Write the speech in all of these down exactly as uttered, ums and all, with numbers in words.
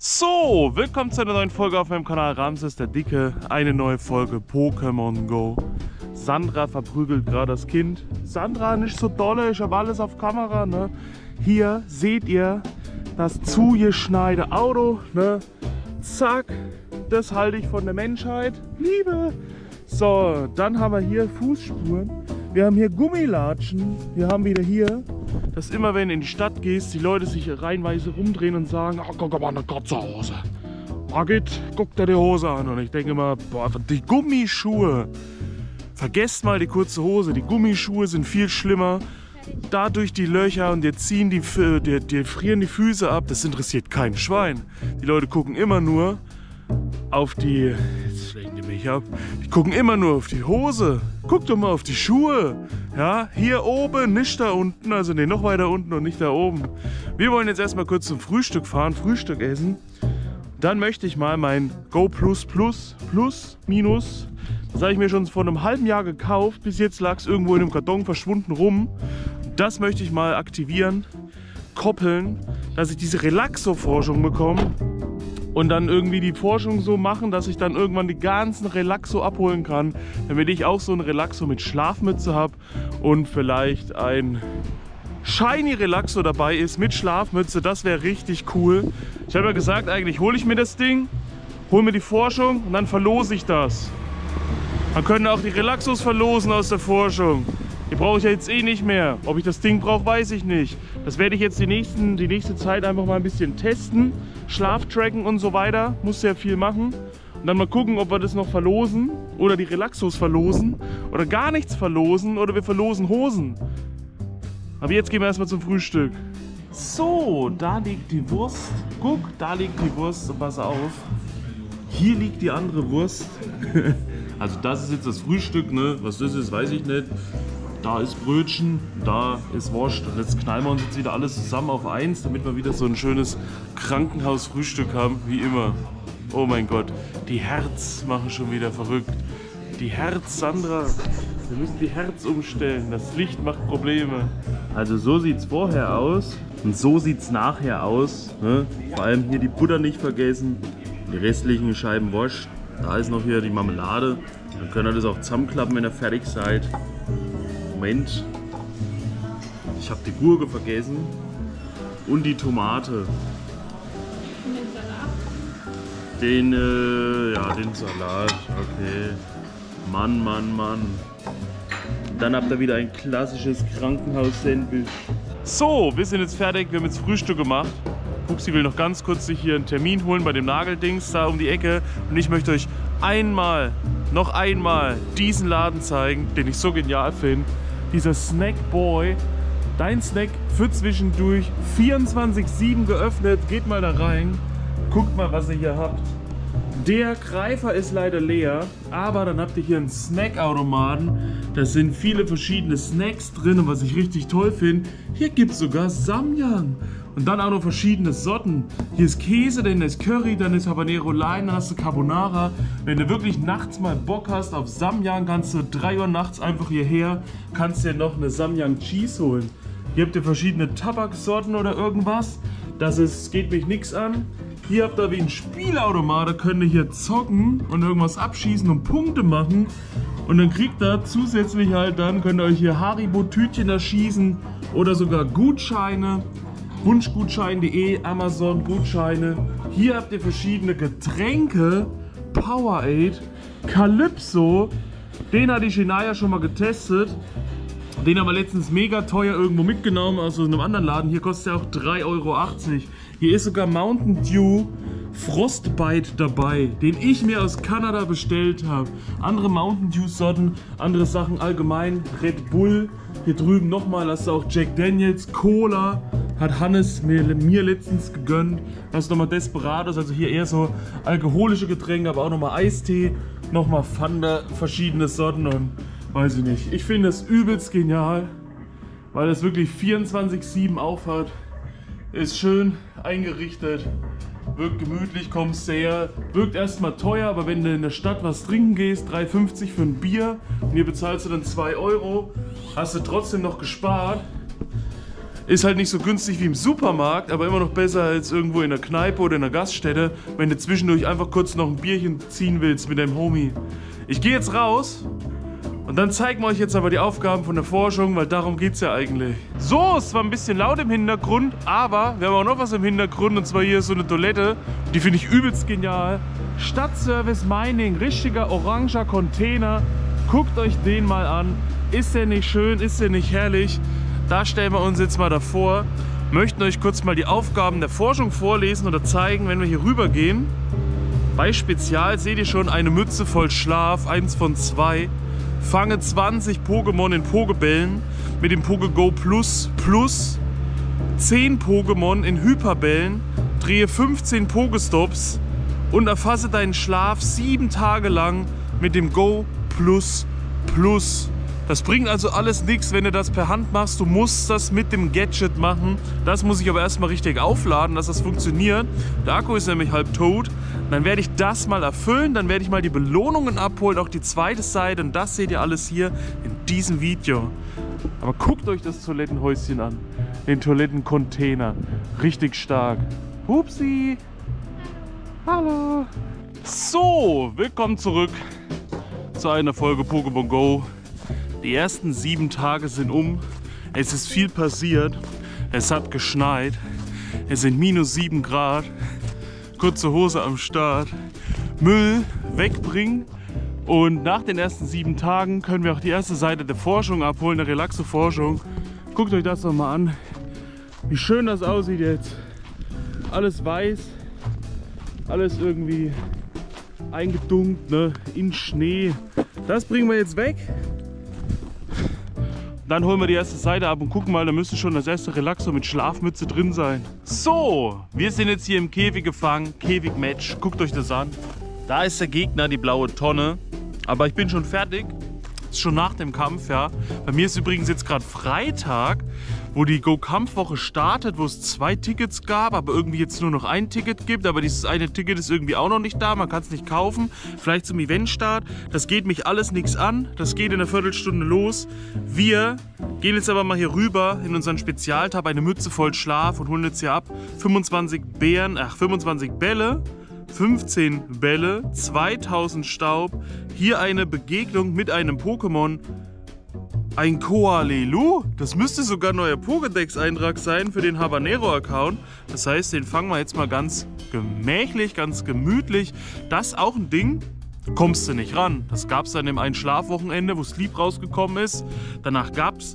So, willkommen zu einer neuen Folge auf meinem Kanal Ramses der Dicke. Eine neue Folge Pokémon Go. Sandra verprügelt gerade das Kind. Sandra, nicht so dolle, ich habe alles auf Kamera, ne? Hier seht ihr das zugeschneite Auto, ne? Zack, das halte ich von der Menschheit. Liebe! So, dann haben wir hier Fußspuren. Wir haben hier Gummilatschen. Wir haben wieder hier, dass immer wenn du in die Stadt gehst, die Leute sich reihenweise rumdrehen und sagen, oh, guck mal, eine Kotzerhose. Margit, guck dir die Hose an. Und ich denke immer, boah, die Gummischuhe. Vergesst mal die kurze Hose. Die Gummischuhe sind viel schlimmer. Dadurch die Löcher und dir ziehen die, dir, dir frieren die Füße ab. Das interessiert kein Schwein. Die Leute gucken immer nur auf die... Jetzt lenken die mich ab. Die gucken immer nur auf die Hose. Guck doch mal auf die Schuhe. Ja, hier oben, nicht da unten. Also ne, noch weiter unten und nicht da oben. Wir wollen jetzt erstmal kurz zum Frühstück fahren, Frühstück essen. Dann möchte ich mal mein Go Plus Plus Plus Minus. Das habe ich mir schon vor einem halben Jahr gekauft. Bis jetzt lag es irgendwo in einem Karton verschwunden rum. Das möchte ich mal aktivieren, koppeln, dass ich diese Relaxo-Forschung bekomme. Und dann irgendwie die Forschung so machen, dass ich dann irgendwann die ganzen Relaxo abholen kann, damit ich auch so ein Relaxo mit Schlafmütze habe und vielleicht ein Shiny Relaxo dabei ist mit Schlafmütze. Das wäre richtig cool. Ich habe ja gesagt, eigentlich hole ich mir das Ding, hole mir die Forschung und dann verlose ich das. Man könnte auch die Relaxos verlosen aus der Forschung. Die brauche ich ja jetzt eh nicht mehr. Ob ich das Ding brauche, weiß ich nicht. Das werde ich jetzt die, nächsten, die nächste Zeit einfach mal ein bisschen testen. Schlaftracken und so weiter. Muss ja viel machen. Und dann mal gucken, ob wir das noch verlosen. Oder die Relaxos verlosen. Oder gar nichts verlosen. Oder wir verlosen Hosen. Aber jetzt gehen wir erstmal zum Frühstück. So, da liegt die Wurst. Guck, da liegt die Wurst. So, pass auf. Hier liegt die andere Wurst. Also das ist jetzt das Frühstück, ne? Was das ist, weiß ich nicht. Da ist Brötchen, da ist Wurst. Und jetzt knallen wir uns jetzt wieder alles zusammen auf eins, damit wir wieder so ein schönes Krankenhausfrühstück haben, wie immer. Oh mein Gott, die Herz machen schon wieder verrückt. Die Herz, Sandra. Wir müssen die Herz umstellen. Das Licht macht Probleme. Also so sieht es vorher aus und so sieht es nachher aus. Ne? Vor allem hier die Butter nicht vergessen. Die restlichen Scheiben Wurst. Da ist noch hier die Marmelade. Dann könnt ihr das auch zusammenklappen, wenn ihr fertig seid. Moment. Ich habe die Gurke vergessen. Und die Tomate. Und den Salat? Den, äh, ja, den Salat. Okay. Mann, Mann, Mann. Dann habt ihr wieder ein klassisches Krankenhaus-Sandwich. So, wir sind jetzt fertig. Wir haben jetzt Frühstück gemacht. Fuchsi will noch ganz kurz sich hier einen Termin holen bei dem Nageldings da um die Ecke. Und ich möchte euch einmal, noch einmal diesen Laden zeigen, den ich so genial finde. Dieser Snack Boy. Dein Snack für zwischendurch. vierundzwanzig sieben geöffnet. Geht mal da rein. Guckt mal, was ihr hier habt. Der Greifer ist leider leer, aber dann habt ihr hier einen Snackautomaten. Da sind viele verschiedene Snacks drin und was ich richtig toll finde, hier gibt es sogar Samyang. Und dann auch noch verschiedene Sorten. Hier ist Käse, dann ist Curry, dann ist Habanero Lime, dann hast du Carbonara. Wenn du wirklich nachts mal Bock hast auf Samyang, kannst du drei Uhr nachts einfach hierher, kannst dir noch eine Samyang Cheese holen. Hier habt ihr verschiedene Tabaksorten oder irgendwas. Das ist, geht mich nichts an. Hier habt ihr wie ein Spielautomat, da könnt ihr hier zocken und irgendwas abschießen und Punkte machen. Und dann kriegt ihr zusätzlich halt dann, könnt ihr euch hier Haribo-Tütchen erschießen oder sogar Gutscheine. Wunschgutschein punkt de, Amazon Gutscheine. Hier habt ihr verschiedene Getränke. Powerade, Calypso. Den hat die Shania schon mal getestet. Den haben wir letztens mega teuer irgendwo mitgenommen aus einem anderen Laden. Hier kostet er auch drei Euro achtzig. Hier ist sogar Mountain Dew Frostbite dabei, den ich mir aus Kanada bestellt habe. Andere Mountain Dew Sorten, andere Sachen allgemein. Red Bull. Hier drüben nochmal hast du auch Jack Daniels, Cola. Hat Hannes mir, mir letztens gegönnt. Das ist nochmal Desperados, also hier eher so alkoholische Getränke, aber auch nochmal Eistee. Nochmal Fanta, verschiedene Sorten und weiß ich nicht. Ich finde es übelst genial, weil es wirklich vierundzwanzig sieben aufhat. Ist schön eingerichtet, wirkt gemütlich, kommst sehr, wirkt erstmal teuer, aber wenn du in der Stadt was trinken gehst, drei fünfzig für ein Bier und hier bezahlst du dann zwei Euro, hast du trotzdem noch gespart. Ist halt nicht so günstig wie im Supermarkt, aber immer noch besser als irgendwo in der Kneipe oder in der Gaststätte, wenn du zwischendurch einfach kurz noch ein Bierchen ziehen willst mit deinem Homie. Ich gehe jetzt raus und dann zeigen wir euch jetzt aber die Aufgaben von der Forschung, weil darum geht es ja eigentlich. So, es war ein bisschen laut im Hintergrund, aber wir haben auch noch was im Hintergrund und zwar hier so eine Toilette. Die finde ich übelst genial. Stadtservice Mining, richtiger oranger Container. Guckt euch den mal an. Ist der nicht schön? Ist der nicht herrlich? Da stellen wir uns jetzt mal davor. Möchten euch kurz mal die Aufgaben der Forschung vorlesen oder zeigen, wenn wir hier rüber gehen. Bei Spezial seht ihr schon eine Mütze voll Schlaf, eins von zwei. Fange zwanzig Pokémon in Pokebällen mit dem Pokego Plus Plus. zehn Pokémon in Hyperbällen. Drehe fünfzehn Pokestops und erfasse deinen Schlaf sieben Tage lang mit dem Go Plus Plus. Das bringt also alles nichts, wenn du das per Hand machst. Du musst das mit dem Gadget machen. Das muss ich aber erstmal richtig aufladen, dass das funktioniert. Der Akku ist nämlich halb tot. Dann werde ich das mal erfüllen. Dann werde ich mal die Belohnungen abholen, auch die zweite Seite. Und das seht ihr alles hier in diesem Video. Aber guckt euch das Toilettenhäuschen an. Den Toilettencontainer. Richtig stark. Hupsi. Hallo. So, willkommen zurück zu einer Folge Pokémon Go. Die ersten sieben Tage sind um. Es ist viel passiert. Es hat geschneit. Es sind minus sieben Grad. Kurze Hose am Start. Müll wegbringen. Und nach den ersten sieben Tagen können wir auch die erste Seite der Forschung abholen, der Relaxo-Forschung. Guckt euch das doch mal an. Wie schön das aussieht jetzt. Alles weiß. Alles irgendwie eingedunkt, ne? In Schnee. Das bringen wir jetzt weg. Dann holen wir die erste Seite ab und gucken mal, da müsste schon das erste Relaxo mit Schlafmütze drin sein. So, wir sind jetzt hier im Käfig gefangen, Käfig-Match. Guckt euch das an. Da ist der Gegner, die blaue Tonne. Aber ich bin schon fertig. Ist schon nach dem Kampf, ja. Bei mir ist übrigens jetzt gerade Freitag, wo die Go-Kampfwoche startet, wo es zwei Tickets gab, aber irgendwie jetzt nur noch ein Ticket gibt. Aber dieses eine Ticket ist irgendwie auch noch nicht da, man kann es nicht kaufen. Vielleicht zum Eventstart. Das geht mich alles nichts an. Das geht in einer Viertelstunde los. Wir gehen jetzt aber mal hier rüber in unseren Spezialtab, eine Mütze voll Schlaf und holen jetzt hier ab fünfundzwanzig Bären, ach fünfundzwanzig Bälle. fünfzehn Bälle, zweitausend Staub, hier eine Begegnung mit einem Pokémon, ein Koalelu, das müsste sogar ein neuer Pokédex-Eintrag sein für den Habanero-Account, das heißt, den fangen wir jetzt mal ganz gemächlich, ganz gemütlich, das ist auch ein Ding, kommst du nicht ran, das gab es dann im einen Schlafwochenende, wo Sleep rausgekommen ist, danach gab es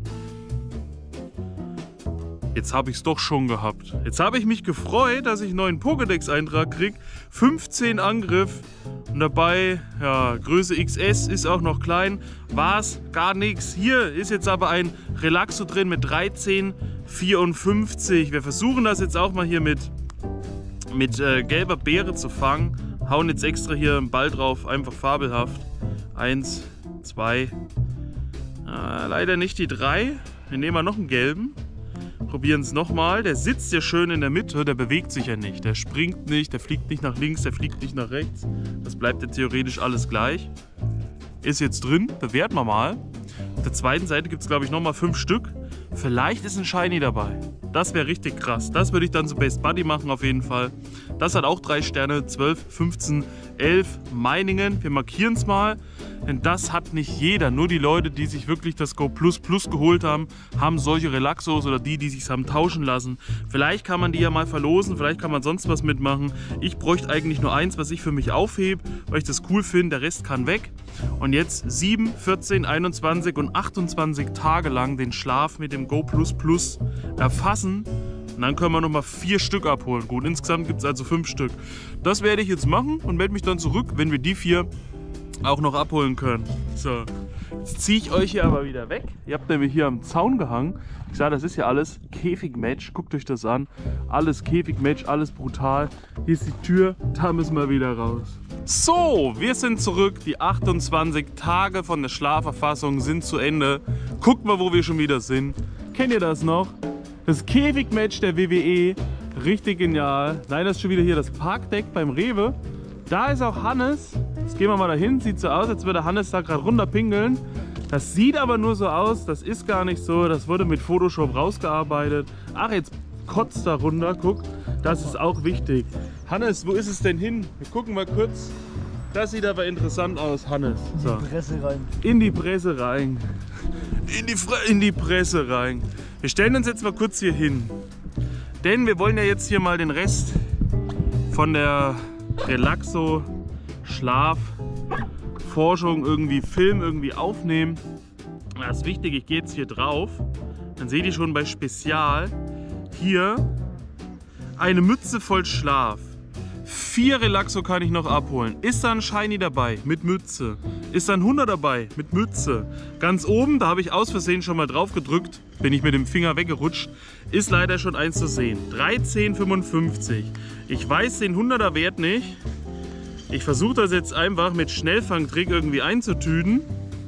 Jetzt habe ich es doch schon gehabt. Jetzt habe ich mich gefreut, dass ich einen neuen Pokédex-Eintrag kriege. fünfzehn Angriff und dabei, ja, Größe X S ist auch noch klein. War es gar nichts. Hier ist jetzt aber ein Relaxo drin mit dreizehn vierundfünfzig. Wir versuchen das jetzt auch mal hier mit, mit äh, gelber Beere zu fangen. Hauen jetzt extra hier einen Ball drauf, einfach fabelhaft. Eins, zwei, äh, leider nicht die drei. Wir nehmen mal noch einen gelben. Probieren es nochmal. Der sitzt ja schön in der Mitte, der bewegt sich ja nicht. Der springt nicht, der fliegt nicht nach links, der fliegt nicht nach rechts. Das bleibt ja theoretisch alles gleich. Ist jetzt drin, bewerten wir mal. Auf der zweiten Seite gibt es, glaube ich, nochmal fünf Stück. Vielleicht ist ein Shiny dabei. Das wäre richtig krass. Das würde ich dann zu Best Buddy machen auf jeden Fall. Das hat auch drei Sterne, zwölf, fünfzehn, elf Meiningen. Wir markieren es mal, denn das hat nicht jeder. Nur die Leute, die sich wirklich das Go Plus Plus geholt haben, haben solche Relaxos oder die, die sich haben tauschen lassen. Vielleicht kann man die ja mal verlosen, vielleicht kann man sonst was mitmachen. Ich bräuchte eigentlich nur eins, was ich für mich aufhebe, weil ich das cool finde. Der Rest kann weg. Und jetzt sieben, vierzehn, einundzwanzig und achtundzwanzig Tage lang den Schlaf mit dem Go Plus Plus erfassen. Und dann können wir nochmal vier Stück abholen. Gut, insgesamt gibt es also fünf Stück. Das werde ich jetzt machen und melde mich dann zurück, wenn wir die vier auch noch abholen können. So, jetzt ziehe ich euch hier aber wieder weg. Ihr habt nämlich hier am Zaun gehangen. Ich sage, das ist ja alles Käfig-Match. Guckt euch das an. Alles Käfig-Match, alles brutal. Hier ist die Tür, da müssen wir wieder raus. So, wir sind zurück. Die achtundzwanzig Tage von der Schlaferfassung sind zu Ende. Guckt mal, wo wir schon wieder sind. Kennt ihr das noch? Das Käfig-Match der W W E. Richtig genial. Nein, das ist schon wieder hier das Parkdeck beim Rewe. Da ist auch Hannes. Jetzt gehen wir mal dahin. Sieht so aus, als würde Hannes da gerade runterpingeln. Das sieht aber nur so aus, das ist gar nicht so, das wurde mit Photoshop rausgearbeitet. Ach, jetzt kotzt da runter, guck, das ist auch wichtig. Hannes, wo ist es denn hin? Wir gucken mal kurz. Das sieht aber interessant aus, Hannes. So. In die Presse rein. In die Presse rein. In die, Fre in die Presse rein. Wir stellen uns jetzt mal kurz hier hin. Denn wir wollen ja jetzt hier mal den Rest von der Relaxo Schlaf Forschung irgendwie filmen, irgendwie aufnehmen. Das ist wichtig, ich gehe jetzt hier drauf. Dann seht ihr schon bei Spezial hier eine Mütze voll Schlaf. Vier Relaxo kann ich noch abholen. Ist da ein Shiny dabei? Mit Mütze. Ist da ein Hunderter dabei? Mit Mütze. Ganz oben, da habe ich aus Versehen schon mal drauf gedrückt, bin ich mit dem Finger weggerutscht, ist leider schon eins zu sehen. dreizehn fünfundfünfzig. Ich weiß den Hunderter Wert nicht. Ich versuche das jetzt einfach mit Schnellfangtrick irgendwie einzutüten.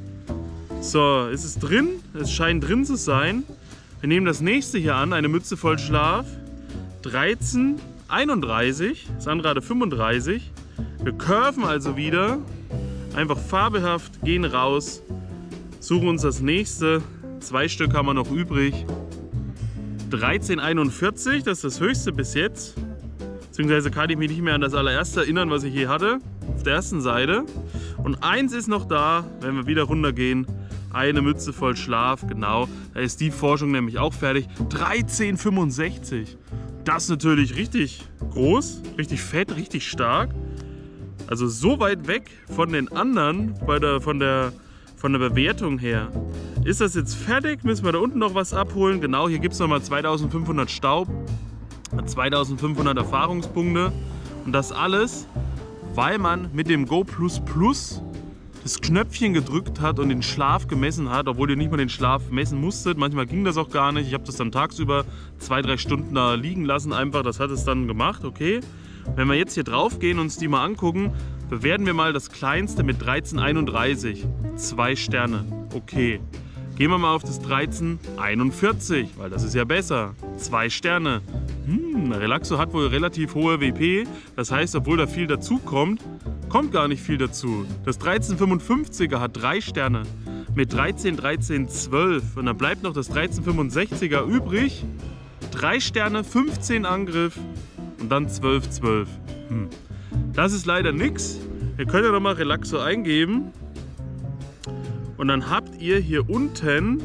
So, ist es drin? Es scheint drin zu sein. Wir nehmen das nächste hier an, eine Mütze voll Schlaf. dreizehn einunddreißig, Sandra hatte fünfunddreißig. Wir curven also wieder, einfach fabelhaft, gehen raus, suchen uns das nächste. Zwei Stück haben wir noch übrig. dreizehn einundvierzig, das ist das höchste bis jetzt. Beziehungsweise kann ich mich nicht mehr an das allererste erinnern, was ich je hatte. Auf der ersten Seite. Und eins ist noch da, wenn wir wieder runtergehen. Eine Mütze voll Schlaf, genau. Da ist die Forschung nämlich auch fertig. dreizehn fünfundsechzig. Das ist natürlich richtig groß, richtig fett, richtig stark. Also so weit weg von den anderen, bei der, von, der, von der Bewertung her. Ist das jetzt fertig? Müssen wir da unten noch was abholen? Genau, hier gibt es nochmal zweitausendfünfhundert Staub, zweitausendfünfhundert Erfahrungspunkte. Und das alles, weil man mit dem Go Plus Plus das Knöpfchen gedrückt hat und den Schlaf gemessen hat, obwohl ihr nicht mal den Schlaf messen musstet. Manchmal ging das auch gar nicht. Ich habe das dann tagsüber zwei, drei Stunden da liegen lassen. Einfach, das hat es dann gemacht, okay. Wenn wir jetzt hier drauf gehen und uns die mal angucken, bewerten wir mal das kleinste mit dreizehn einunddreißig. Zwei Sterne, okay. Gehen wir mal auf das dreizehn einundvierzig, weil das ist ja besser. Zwei Sterne. Hm, Relaxo hat wohl relativ hohe W P. Das heißt, obwohl da viel dazu kommt, kommt gar nicht viel dazu. Das dreizehn fünfundfünfziger hat drei Sterne mit dreizehn dreizehn zwölf. Und dann bleibt noch das dreizehn fünfundsechziger übrig. Drei Sterne, fünfzehn Angriff und dann zwölf zwölf. Hm. Das ist leider nix. Ihr könnt ja nochmal Relaxo eingeben. Und dann habt ihr hier unten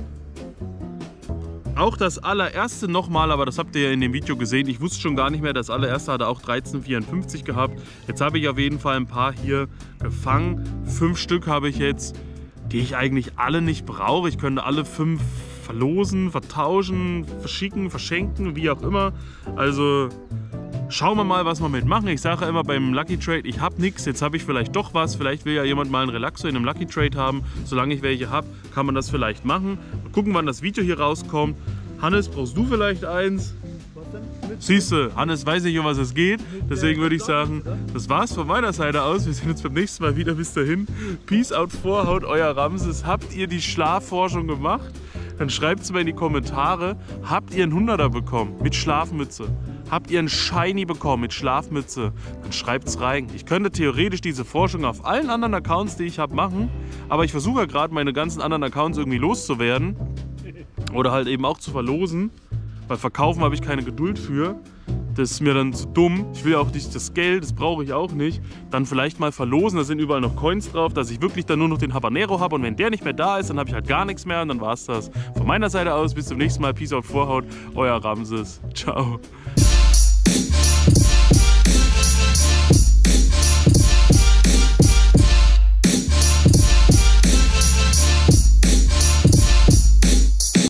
auch das allererste nochmal, aber das habt ihr ja in dem Video gesehen. Ich wusste schon gar nicht mehr, das allererste hatte auch dreizehn vierundfünfzig gehabt. Jetzt habe ich auf jeden Fall ein paar hier gefangen. Fünf Stück habe ich jetzt, die ich eigentlich alle nicht brauche. Ich könnte alle fünf verlosen, vertauschen, verschicken, verschenken, wie auch immer. Also schauen wir mal, was wir mitmachen. Ich sage ja immer beim Lucky Trade, ich habe nichts, jetzt habe ich vielleicht doch was. Vielleicht will ja jemand mal einen Relaxo in einem Lucky Trade haben. Solange ich welche habe, kann man das vielleicht machen. Mal gucken, wann das Video hier rauskommt. Hannes, brauchst du vielleicht eins? Siehst du, Hannes weiß nicht, um was es geht. Deswegen würde ich sagen, das war's von meiner Seite aus. Wir sehen uns beim nächsten Mal wieder. Bis dahin. Peace out, Vorhaut, euer Ramses. Habt ihr die Schlafforschung gemacht? Dann schreibt es mir in die Kommentare. Habt ihr einen Hunderter bekommen mit Schlafmütze? Habt ihr einen Shiny bekommen mit Schlafmütze? Dann schreibt es rein. Ich könnte theoretisch diese Forschung auf allen anderen Accounts, die ich habe, machen. Aber ich versuche ja gerade, meine ganzen anderen Accounts irgendwie loszuwerden. Oder halt eben auch zu verlosen. Weil verkaufen habe ich keine Geduld für. Das ist mir dann zu dumm. Ich will auch nicht das Geld, das brauche ich auch nicht. Dann vielleicht mal verlosen, da sind überall noch Coins drauf, dass ich wirklich dann nur noch den Habanero habe. Und wenn der nicht mehr da ist, dann habe ich halt gar nichts mehr. Und dann war es das. Von meiner Seite aus, bis zum nächsten Mal. Peace out, Vorhaut. Euer Ramses. Ciao.